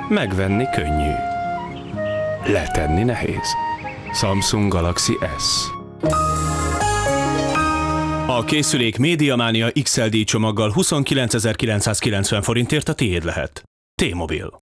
Megvenni könnyű. Letenni nehéz. Samsung Galaxy S. A készülék Mediamania XL-díj csomaggal 29.990 forintért a tiéd lehet. T-Mobile.